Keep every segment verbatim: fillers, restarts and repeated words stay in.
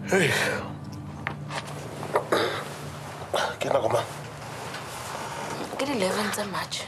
Hey. Ke na koma. Ke di eleven tsa March.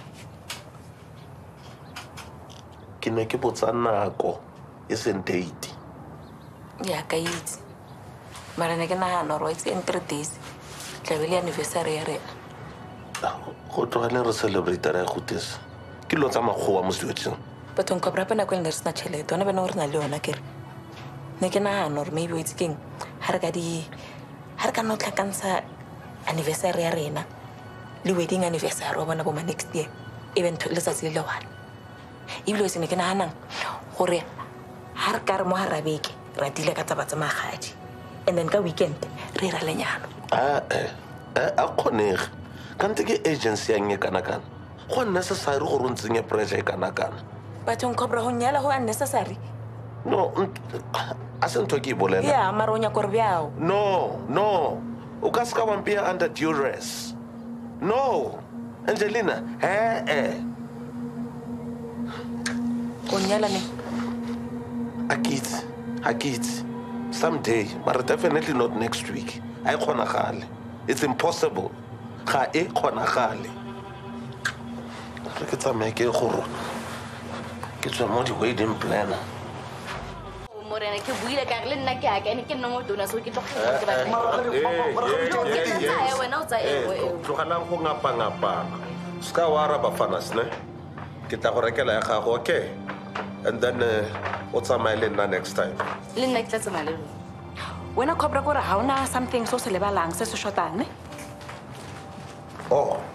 Ke ne ke botsa nako e seng date. Ya ka itse. Mara ne ke nagana gore it's in three days. Tlabe le anniversary ya rena. Go tlogele re celebrate ra go tesa. Ke lo tsa magoa mo sejotseng. But on kopra pena kweng le sna tšhelete ona bena gore na le yona kere. Ne ke nagana gore maybe it's king. Ha re ka di ha re ka no tlhakantsha anniversary ya rena. Le wedding anniversary wa bona bo ma next year. Even to letsatsi le le one. Ibile se ne ke nagana gore ha re ka re mo harabeke ra dile ka taba tsa magadi. And then ka weekend re ra lenyalo. Ah eh eh a khonege. Kante ke agency yang e kana kana. Go necessary go rontsenye pressure e kana kana. But on cobra ho nyala ho unnecessary. No, a se ntho ke bolela. Yeah, maronya korbiao. No, no. O ka ska wampia under duress. No. Angelina, eh eh. O nyala ne. Akits, akits. Someday, but definitely not next week. I khonagale. It's impossible. Ga e khonagale. Re ke tsamaye ke go ke tswa mo di wedding planner. Morena ke buile ka re le nna ke a ke ne ke nngwe tona so ke tloga ke ba Eh, wena o tsa ewe. Tlogalang go ngapa ngapa. Ska wara bafana sne. Ke tla go rekela ya gago, okay? And then o tsamaye le nna next time. le nna ke tla tsama le Wena cobra gore ha ona something so se lebalang se se shotang ne? Oh.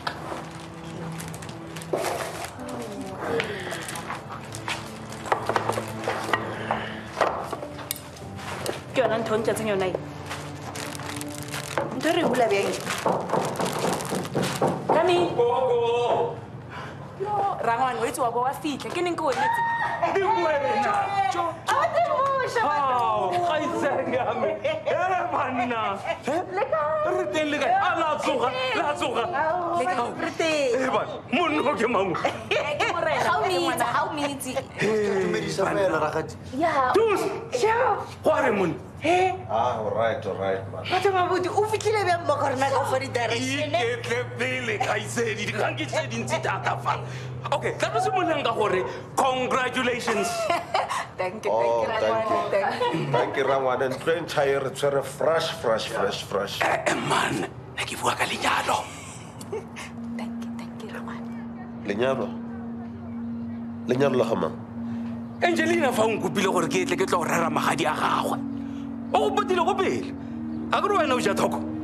Ke yona ntho ntse tseng yona e. Ntho re bula beng. Kami. Gogo. Yo, rangwane wa itse wa bo wa fitla. Ke neng ke wenetse? Di wena. Jo. ate busha Wow, khaitseng ya me. Eh manna. Re teng le ka. Ala tsoga, la tsoga. Re teng. Eh ba, monno ke mang. Ke morena. how many how many Tumedisa fela ragati. ya Dus. Sha. Go re mon. Ah, all right, all right, man. Batho ba bodi o fitlhile bjang mo gore na ka for direction. Iketle pele khaitsedi, di ganke tse dintsi tata fa. Okay, tla se monang ka gore congratulations. Thank you, Oh, thank you. thank you. Rangwane. Thank you, Rangwane. And train tire, it's very fresh, fresh, fresh, fresh. Eh man, ne ke bua ka lenyalo. Thank you, thank you, Rangwane. Lenyalo. Lenyalo la gamang. Angelina fa o nkopile gore ke etle ke tlo go rera magadi a gagwe. O go potile go pele. A ke re wena o ja thoko.